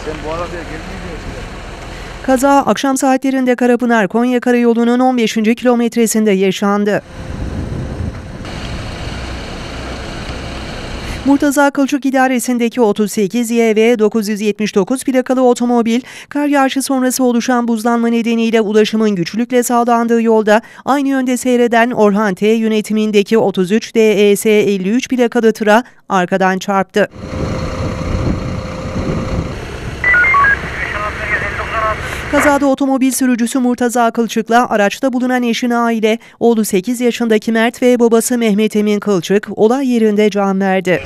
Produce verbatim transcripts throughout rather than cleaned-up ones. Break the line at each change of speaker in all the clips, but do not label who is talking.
Sen bu arabaya gelmeyeceksin.
Kaza akşam saatlerinde Karapınar-Konya Karayolu'nun on beşinci kilometresinde yaşandı. Murtaza Kılçık idaresindeki otuz sekiz Y V dokuz yüz yetmiş dokuz plakalı otomobil, kar yağışı sonrası oluşan buzlanma nedeniyle ulaşımın güçlükle sağlandığı yolda aynı yönde seyreden Orhan T yönetimindeki otuz üç D E S elli üç plakalı tıra arkadan çarptı. Kazada otomobil sürücüsü Murtaza Kılçık'la araçta bulunan eşi Naile, oğlu sekiz yaşındaki Mert ve babası Mehmet Emin Kılçık olay yerinde can verdi.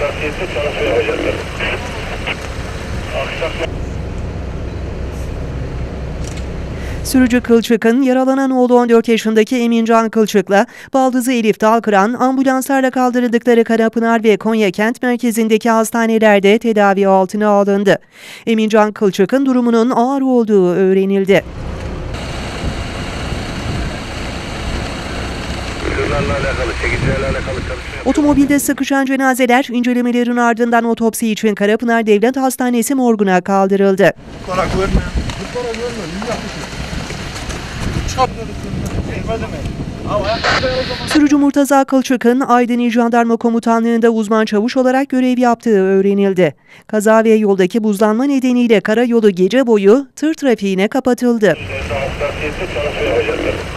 Sürücü Kılçık'ın yaralanan oğlu on dört yaşındaki Emincan Kılçık'la baldızı Elif Dalkıran ambulanslarla kaldırıldıkları Karapınar ve Konya kent merkezindeki hastanelerde tedavi altına alındı. Emincan Kılçık'ın durumunun ağır olduğu öğrenildi. Otomobilde sıkışan cenazeler incelemelerin ardından otopsi için Karapınar Devlet Hastanesi morguna kaldırıldı. Sürücü Murtaza Kılçık'ın Aydın İl Jandarma Komutanlığı'nda uzman çavuş olarak görev yaptığı öğrenildi. Kaza ve yoldaki buzlanma nedeniyle karayolu gece boyu tır trafiğine kapatıldı.